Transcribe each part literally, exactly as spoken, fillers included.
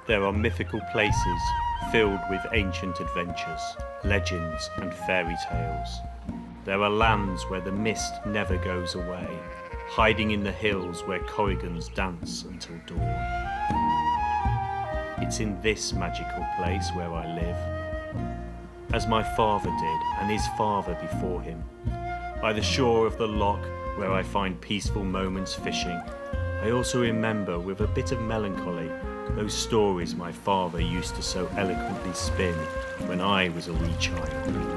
There are mythical places filled with ancient adventures, legends and fairy tales. There are lands where the mist never goes away, hiding in the hills where Corrigans dance until dawn. It's in this magical place where I live, as my father did and his father before him, by the shore of the loch where I find peaceful moments fishing. I also remember with a bit of melancholy those stories my father used to so eloquently spin when I was a wee child.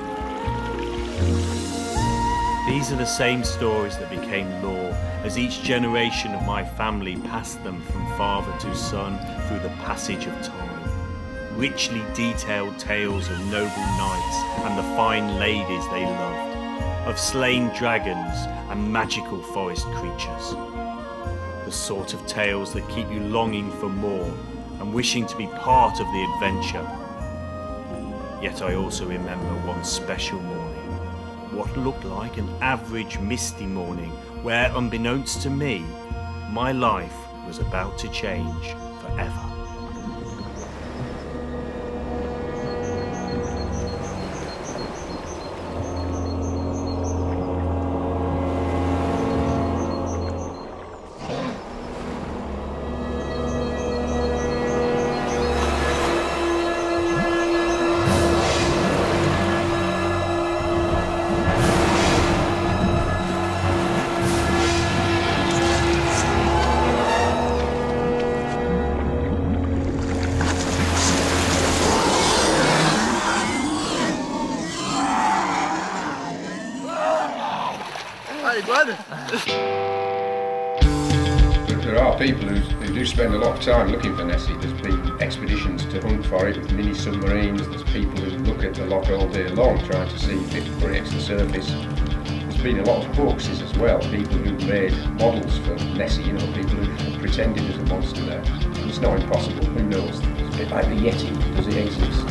These are the same stories that became law as each generation of my family passed them from father to son through the passage of time. Richly detailed tales of noble knights and the fine ladies they loved, of slain dragons and magical forest creatures. The sort of tales that keep you longing for more and wishing to be part of the adventure. Yet I also remember one special morning, what looked like an average misty morning where, unbeknownst to me, my life was about to change forever. There are people who, who do spend a lot of time looking for Nessie. There's been expeditions to hunt for it with mini submarines. There's people who look at the loch all day long trying to see if it breaks the surface. There's been a lot of hoaxes as well, people who made models for Nessie, you know, people who pretended there's a monster there. It's not impossible, who knows? It's a bit like the Yeti, does it exist?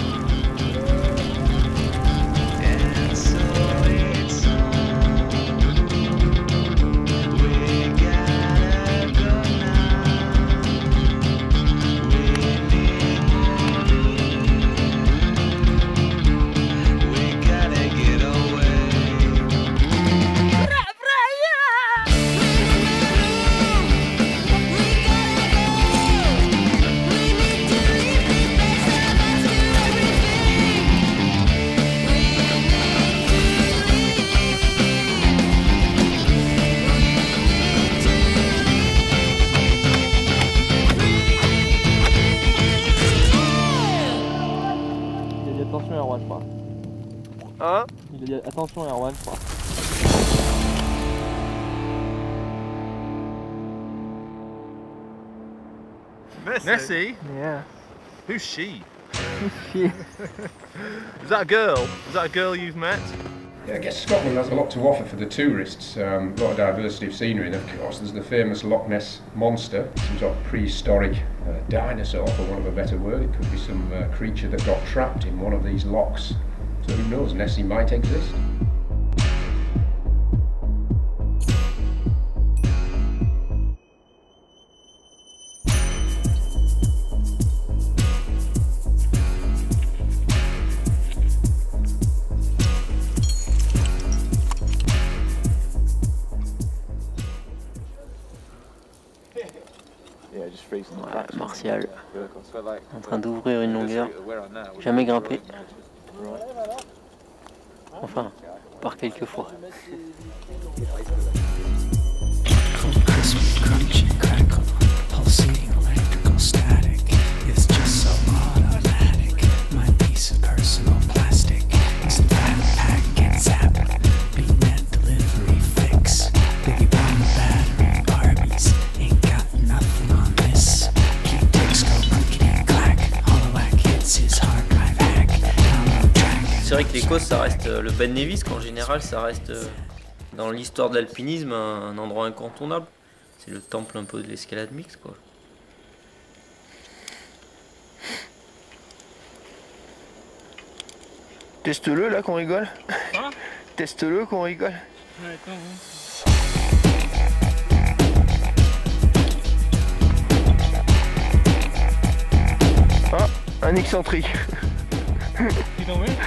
Attention Erwan, je crois. Hein? Il a dit attention Erwan, je crois. Nessie? Nessie? Yeah. Who's she? She. Is that a girl? Is that a girl you've met? Yeah, I guess Scotland has a lot to offer for the tourists. Um, a lot of diversity of scenery, and of course there's the famous Loch Ness Monster, some sort of prehistoric uh, dinosaur, for want of a better word. It could be some uh, creature that got trapped in one of these lochs. So who knows, Nessie might exist. Ouais, Martial, en train d'ouvrir une longueur, jamais grimpé. Enfin, par quelques fois. C'est vrai que l'Écosse, ça reste le Ben Nevis, qu'en général, ça reste dans l'histoire de l'alpinisme un, un endroit incontournable. C'est le temple un peu de l'escalade mixte, quoi. Teste-le là qu'on rigole. Quoi? Teste-le qu'on rigole. Ouais, attends, bon. Ah, un excentrique. Tu t'en mets?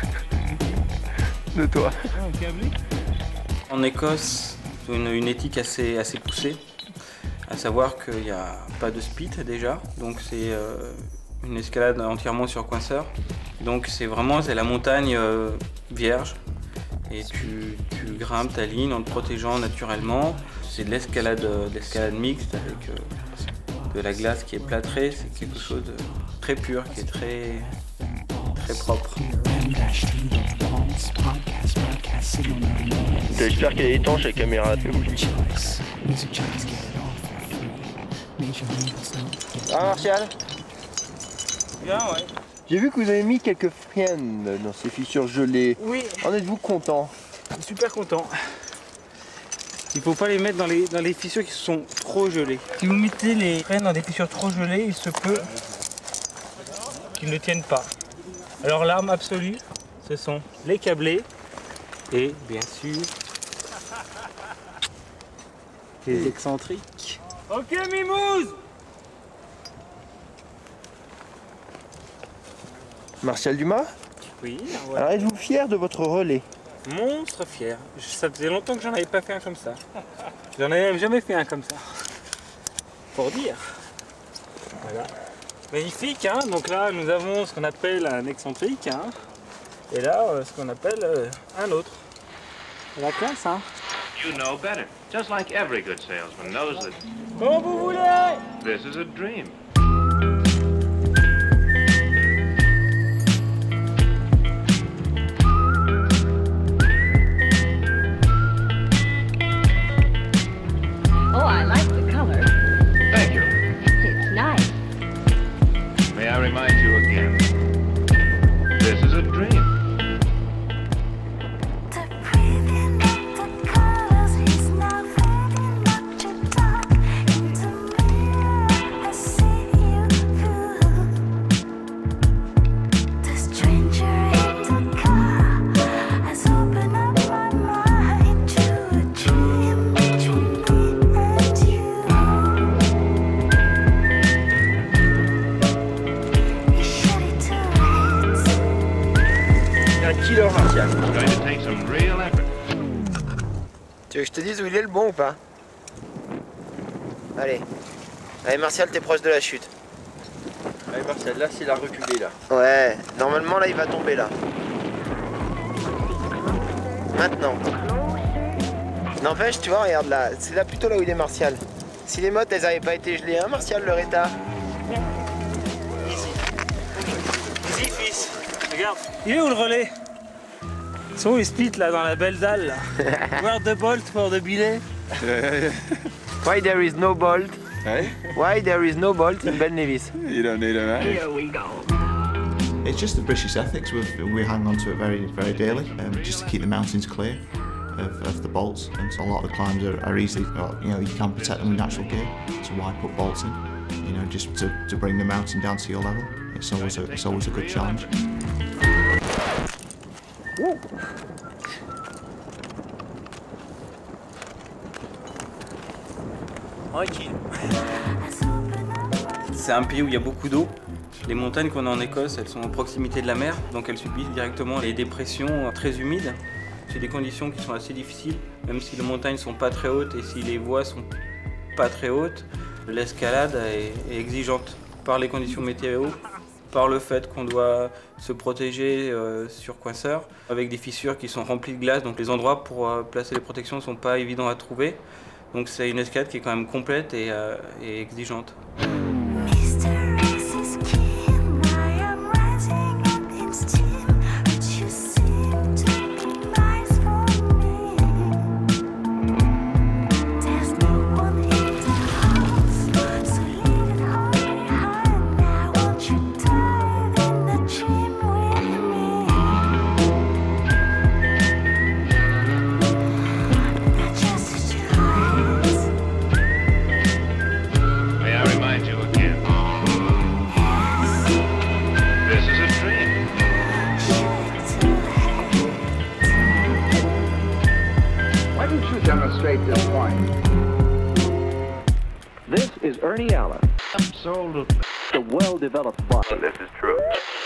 De toi. Ah, un câblé. En Écosse, une, une éthique assez, assez poussée, à savoir qu'il n'y a pas de spit déjà, donc c'est euh, une escalade entièrement sur coinceur. Donc c'est vraiment c'est la montagne euh, vierge et tu, tu grimpes ta ligne en te protégeant naturellement. C'est de l'escalade de l'escalade mixte avec euh, de la glace qui est plâtrée, c'est quelque chose de très pur, qui est très, très propre. J'espère qu'elle est étanche la caméra. Ah Martial, Bien, ouais. j'ai vu que vous avez mis quelques freins dans ces fissures gelées. Oui, En êtes-vous content? je suis super content. Il faut pas les mettre dans les, dans les fissures qui sont trop gelées. Si vous mettez les freins dans des fissures trop gelées, il se peut qu'ils ne tiennent pas. Alors l'arme absolue, ce sont les câblés et bien sûr les excentriques. Ok Mimouze! Martial Dumas, Oui, alors êtes-vous fier de votre relais? Monstre fier. Ça faisait longtemps que j'en avais pas fait un comme ça. J'en avais jamais fait un comme ça. Pour dire. Voilà. Magnifique, hein. Donc là, nous avons ce qu'on appelle un excentrique, hein. Et là, euh, ce qu'on appelle euh, un autre. C'est la classe, hein. You know better, just like every good salesman knows that Comme vous voulez. this is a dream. Oh, I like the color. Thank you. It's nice. May I remind you again, this is a dream. Killer Martial. It's going to take some real effort. Tu veux que je te dise où il est le bon ou pas? Allez. Allez Martial, t'es proche de la chute. Allez Martial, là c'est la reculée là. Ouais, normalement là il va tomber là. Maintenant. N'empêche, tu vois, regarde là, c'est là plutôt là où il est Martial. Si les mottes elles avaient pas été gelées, hein Martial, leur état. Easy. Easy, fils. Regarde. Il est où le relais? Ils sont où les splits là dans la belle dalle là? Where the bolt for the billet? Why there is no bolt? Hey? Why there is no bolt in Ben Nevis? You don't need them, eh? Here we go. It's just the British ethics. We've, we hang on to it very, very dearly, um, just to keep the mountains clear of, of the bolts. And so a lot of the climbs are, are easily, you know, you can protect them with natural gear. So why put bolts in? You know, just to, to bring the mountain down to your level. It's always a, it's always a good challenge. Woo. Tranquille. C'est un pays où il y a beaucoup d'eau. Les montagnes qu'on a en Écosse, elles sont à proximité de la mer, donc elles subissent directement les dépressions très humides. C'est des conditions qui sont assez difficiles, même si les montagnes sont pas très hautes et si les voies sont pas très hautes, l'escalade est, est exigeante par les conditions météo, par le fait qu'on doit se protéger euh, sur coinceur, avec des fissures qui sont remplies de glace, donc les endroits pour euh, placer les protections ne sont pas évidents à trouver. Donc c'est une escalade qui est quand même complète et, euh, et exigeante. Demonstrate this point. This is Ernie Allen. Sold a well-developed body. This is true.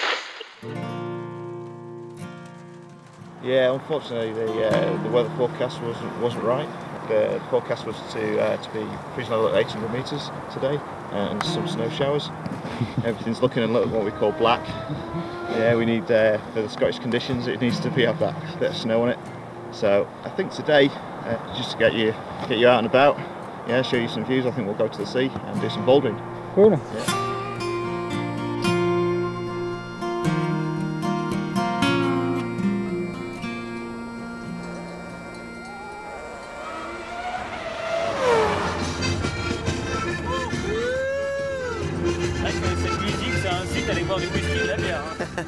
Yeah, unfortunately the uh, the weather forecast wasn't wasn't right. The forecast was to uh, to be freezing level at eight hundred metres today uh, and some snow showers. Everything's looking a little what we call black. Yeah, we need uh, for the Scottish conditions it needs to be have that bit of snow on it. So I think today, uh, just to get you get you out and about, yeah, show you some views. I think we'll go to the sea and do some bouldering. Cool. Yeah. Cette musique, ça incite à aller boire du whisky et de la bière.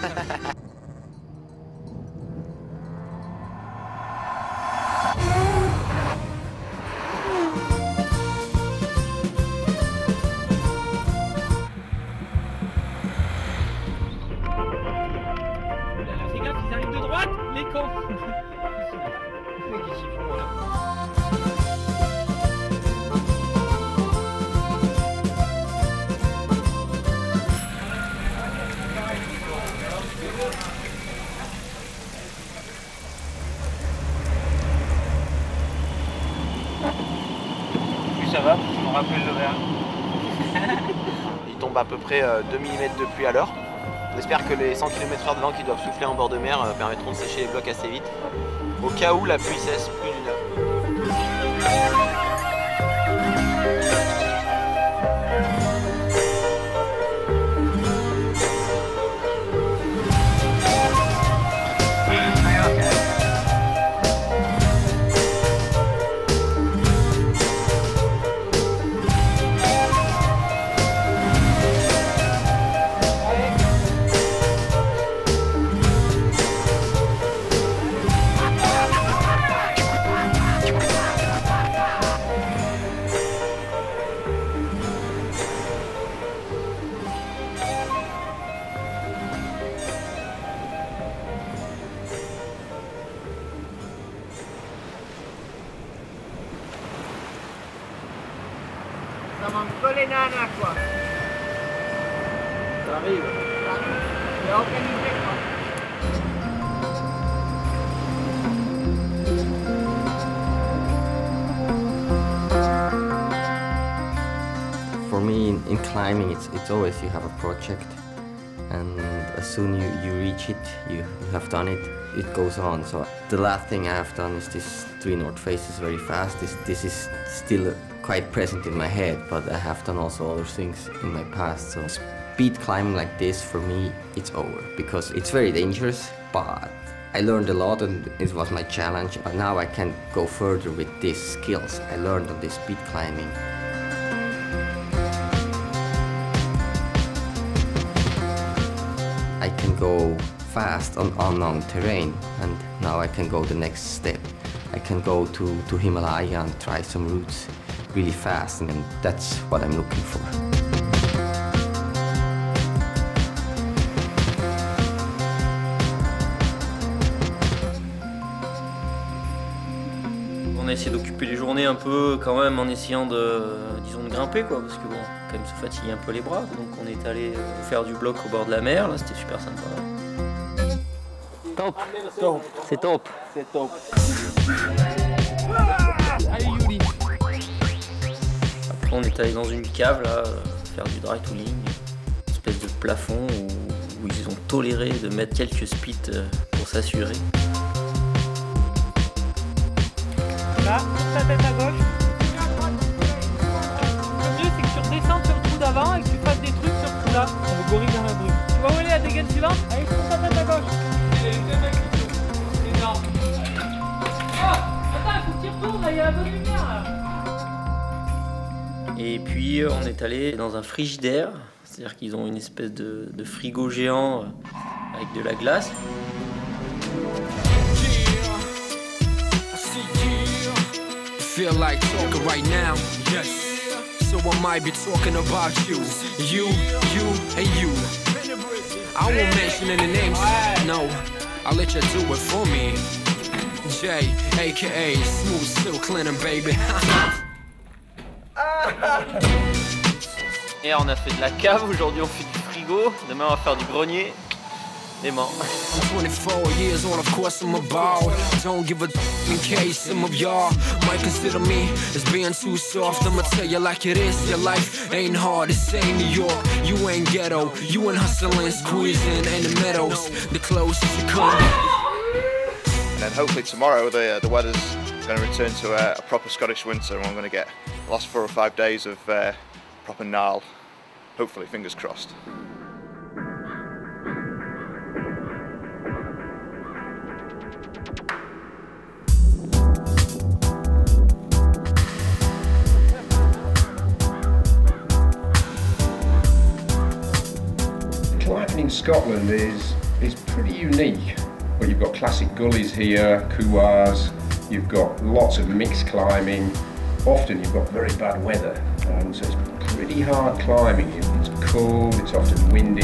Fais gaffe, ils arrivent de droite, les cons. Qu'est-ce qu'ils font là? Ça va, je me rappelle le verre. Il tombe à peu près deux millimètres de pluie à l'heure. On espère que les cent kilomètres heure de vent qui doivent souffler en bord de mer euh, permettront de sécher les blocs assez vite, au cas où la pluie cesse plus d'une heure. Ça mange pas les nanas, quoi. Ça arrive. Il n'y a aucune idée, quoi. For me, in, in climbing, it's, it's always you have a project, and as soon you, you reach it, you, you have done it, it goes on. So the last thing I have done is this three North Faces very fast. This, this is still quite present in my head, but I have done also other things in my past. So speed climbing like this, for me, it's over, because it's very dangerous, but I learned a lot and it was my challenge. But now I can go further with these skills I learned on this speed climbing. I can go fast on unknown terrain, and now I can go the next step. I can go to, to Himalaya and try some routes really fast, and that's what I'm looking for. On a essayé d'occuper les journées un peu quand même en essayant de, disons, de grimper, quoi, parce que bon, quand même se fatiguer un peu les bras. Donc on est allé faire du bloc au bord de la mer, là c'était super sympa. Top, top, c'est top, c'est top. Allez Yuri. Après on est allé dans une cave là, faire du dry tooling, une espèce de plafond où, où ils ont toléré de mettre quelques spits pour s'assurer. Là, ta tête à gauche. Le mieux c'est que tu redescendes sur le trou d'avant et que tu fasses des trucs sur ce trou là. Le gorille dans la brume. Tu vas où aller la dégaine suivante? Allez, sur ta tête à gauche. C'est énorme. Oh, attends, il faut que tu retournes là, il y a la bonne lumière là. Et puis on est allé dans un frigidaire, c'est-à-dire qu'ils ont une espèce de, de frigo géant avec de la glace. Feel like talking right now, yes. So I might be talking about you, you, you, and you. I won't mention any names, no. I'll let you do it for me. Jay, aka Smooth Silk Linen, baby. Hier on a fait de la cave, aujourd'hui on fait du frigo, demain on va faire du grenier. Aimant. twenty-four years on, of course I'm about. Don't give a in case some of y'all might consider me as being too soft. I'ma tell you like it is. Your life ain't hard, it's ain't New York. You ain't ghetto. You ain't hustling, squeezing in the meadows. The closest you come. And then hopefully tomorrow the uh, the weather's going to return to a, a proper Scottish winter, and I'm going to get the last four or five days of uh, proper gnarl. Hopefully, fingers crossed. Climbing in Scotland is is pretty unique. Well, you've got classic gullies here, couloirs, you've got lots of mixed climbing. Often you've got very bad weather, um, so it's pretty hard climbing. It's cold, it's often windy.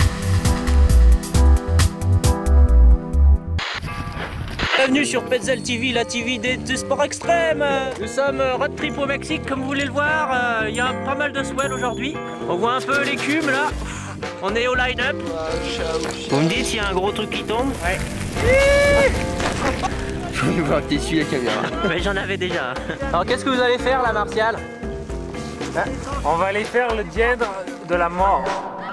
Bienvenue sur Petzl T V, la T V des, des sports extrêmes. Nous sommes road trip au Mexique, comme vous voulez le voir. Il y a pas mal de swell aujourd'hui. On voit un peu l'écume là. On est au line-up. Vous me dites s'il y a un gros truc qui tombe? Ouais. Faut nous voir que t'essuies la caméra. Mais j'en avais déjà. Alors qu'est-ce que vous allez faire là, Martial? On va aller faire le dièdre de la mort.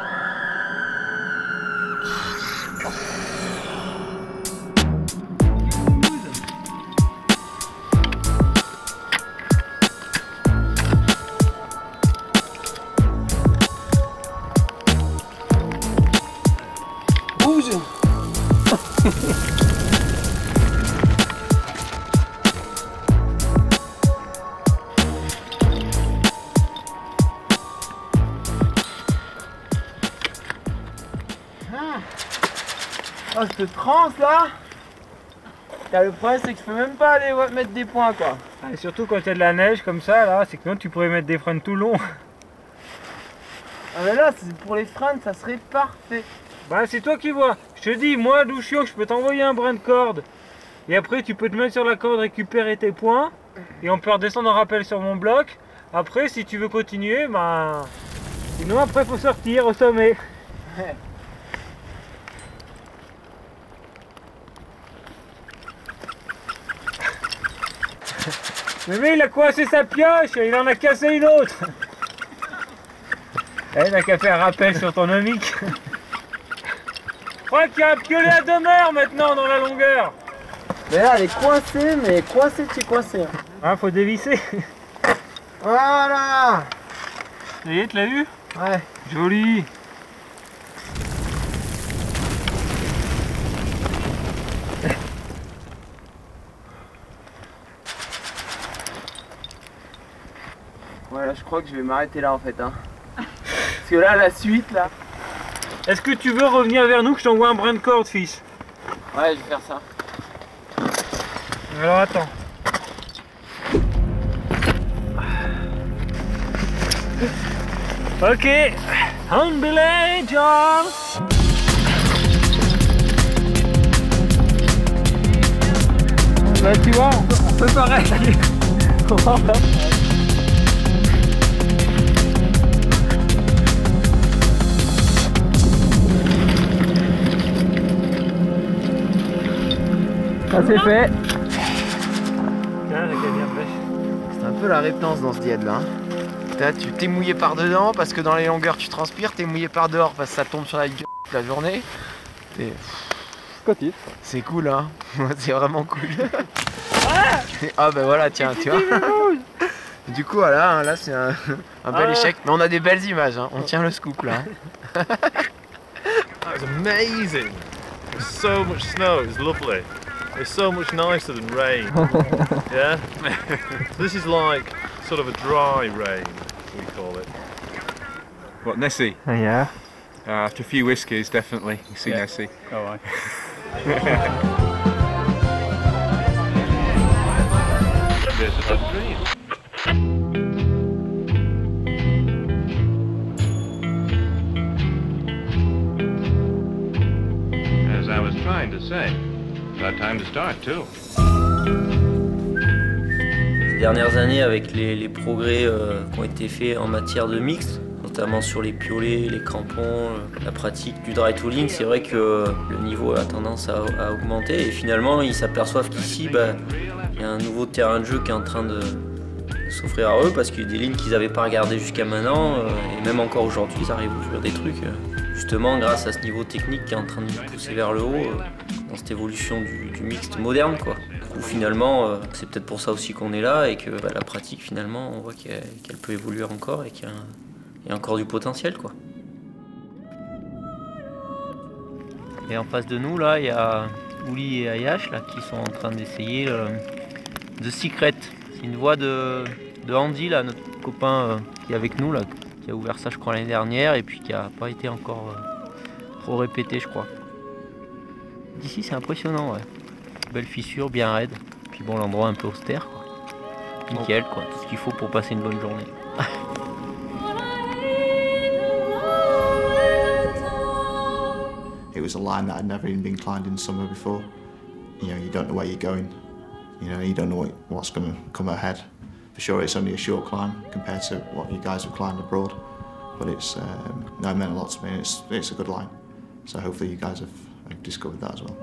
Oh, cette transe là, le problème c'est que je peux même pas aller mettre des points quoi. Et surtout quand il y a de la neige comme ça là, c'est que non tu pourrais mettre des freins tout long. Ah mais là c'est pour les freins, ça serait parfait. Bah c'est toi qui vois. Je te dis, moi Douchion, je peux t'envoyer un brin de corde. Et après tu peux te mettre sur la corde, récupérer tes points. Et on peut redescendre en rappel sur mon bloc. Après si tu veux continuer, bah... sinon après faut sortir au sommet. Ouais. Mais lui il a coincé sa pioche, il en a cassé une autre. Eh, il n'a qu'à faire rappel sur ton omic. Je crois qu'il y a un piolet à demeure maintenant dans la longueur. Mais là elle est coincée, mais coincée de chez coincée. Ah, faut dévisser. Voilà. Ça y est, tu l'as vu? Ouais. Joli. Voilà, je crois que je vais m'arrêter là en fait. Hein. Parce que là, la suite là. Est-ce que tu veux revenir vers nous que je t'envoie un brin de corde, fils? Ouais, je vais faire ça. Alors attends. Ok. Unbelay, John. Bah tu vois, on peut, on peut pareil. Ça c'est fait. C'est un peu la réponse dans ce diède là. Hein. Tu t'es mouillé par dedans parce que dans les longueurs tu transpires, t'es mouillé par dehors parce que ça tombe sur la gueule toute la journée. C'est cool hein. C'est vraiment cool. Ah bah voilà tiens tu vois. Du coup voilà, hein, là c'est un, un bel échec. Mais on a des belles images, hein. On tient le scoop là. That was amazing. There's so much snow, it was lovely. It's so much nicer than rain. Yeah? This is like sort of a dry rain, we call it. What, Nessie? Uh, yeah. Uh, after a few whiskies, definitely. You see yeah. Nessie. Oh, right. This is a dream. As I was trying to say, about time to start too. Ces dernières années, avec les, les progrès euh, qui ont été faits en matière de mix, notamment sur les piolets, les crampons, la pratique du dry tooling. C'est vrai que le niveau a tendance à, à augmenter et finalement ils s'aperçoivent qu'ici bah, il y a un nouveau terrain de jeu qui est en train de s'offrir à eux parce qu'il y a des lignes qu'ils n'avaient pas regardées jusqu'à maintenant euh, et même encore aujourd'hui ils arrivent à ouvrir des trucs euh, justement grâce à ce niveau technique qui est en train de nous pousser vers le haut euh, dans cette évolution du, du mixte moderne quoi. Du coup finalement euh, c'est peut-être pour ça aussi qu'on est là et que bah, la pratique finalement on voit qu'elle qu'elle peut évoluer encore et qu'il y a, il y a encore du potentiel quoi. Et en face de nous là il y a Ouli et Ayash là qui sont en train d'essayer le The Secret. C'est une voix de, de Andy, là, notre copain euh, qui est avec nous, là, qui a ouvert ça je crois l'année dernière et puis qui n'a pas été encore euh, trop répété je crois. D'ici c'est impressionnant, ouais. Belle fissure, bien raide. Puis bon, l'endroit un peu austère, quoi. Nickel, quoi. Tout ce qu'il faut pour passer une bonne journée. It was a line that I'd never even been climbed in summer before. You know, you don't know where you're going. You know, you don't know what, what's going to come ahead. For sure, it's only a short climb compared to what you guys have climbed abroad. But it's, um, no, it meant a lot to me. And it's, it's a good line. So hopefully you guys have, have discovered that as well.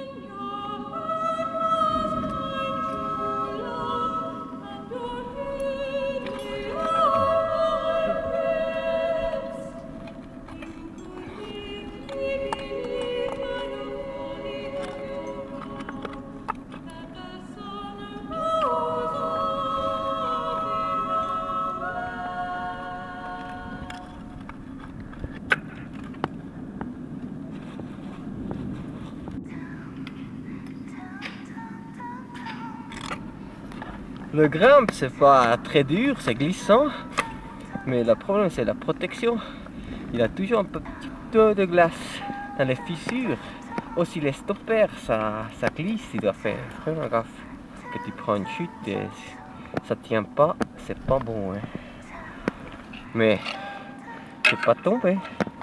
Le grimpe, c'est pas très dur, c'est glissant, mais le problème c'est la protection. Il a toujours un petit peu de glace dans les fissures. Aussi les stoppers, ça, ça glisse, il doit faire vraiment gaffe. Que tu prends une chute et ça tient pas, c'est pas bon. Hein. Mais c'est pas tombé.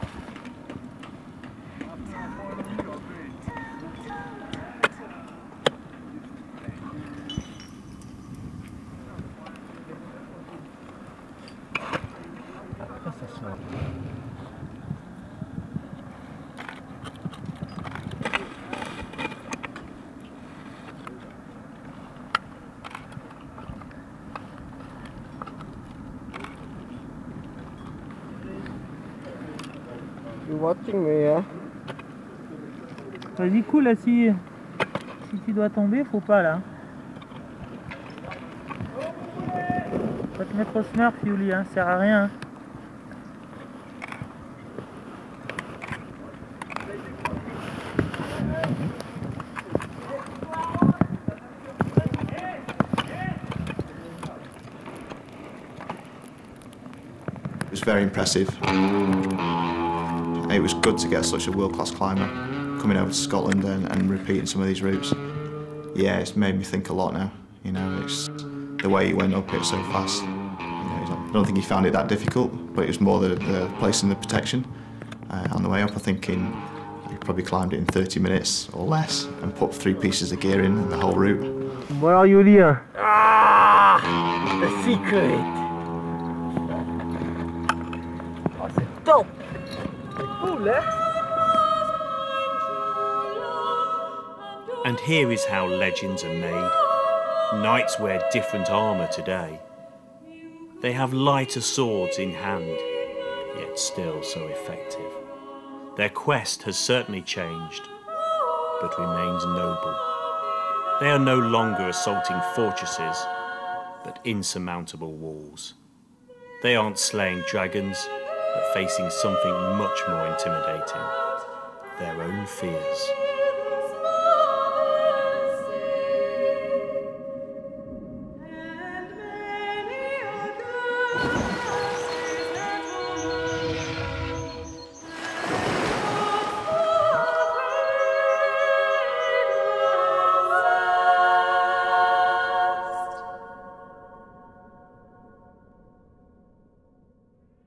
You're watching me, hein? Vas-y, cool là, si, si tu dois tomber, faut pas là. Faut te mettre au smurf, Yuli, hein, ça sert à rien. Hein. It was very impressive. It was good to get such a world-class climber coming over to Scotland and, and repeating some of these routes. Yeah, it's made me think a lot now. You know, it's the way he went up it so fast. You know, I don't think he found it that difficult, but it was more the, the placing the protection uh, on the way up. I think in, he probably climbed it in thirty minutes or less and put three pieces of gear in the whole route. Bon alors Yuli, hein. Ah, the secret. Oh, c'est top. Cool, eh? And here is how legends are made. Knights wear different armour today. They have lighter swords in hand, yet still so effective. Their quest has certainly changed, but remains noble. They are no longer assaulting fortresses, but insurmountable walls. They aren't slaying dragons, but facing something much more intimidating, their own fears.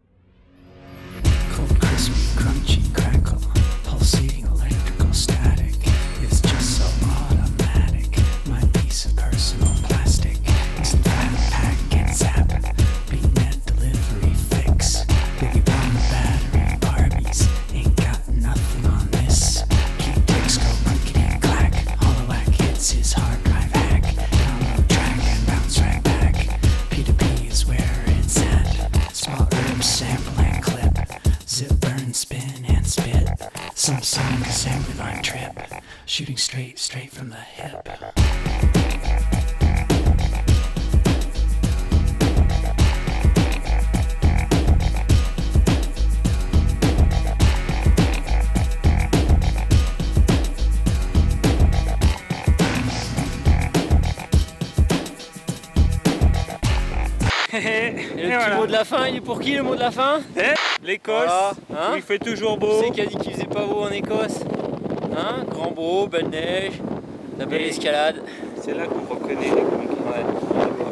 Crispy, crunchy, crackle, pulsating electrical static. shooting straight, straight from the hip. Et le petit voilà. mot de la fin, il est pour qui le mot de la fin? L'Écosse, voilà. Hein, il fait toujours beau. C'est qui a dit qu'il faisait pas beau en Écosse? Hein, grand beau, belle neige, la belle escalade. C'est là qu'on reconnaît les conquis. Ouais.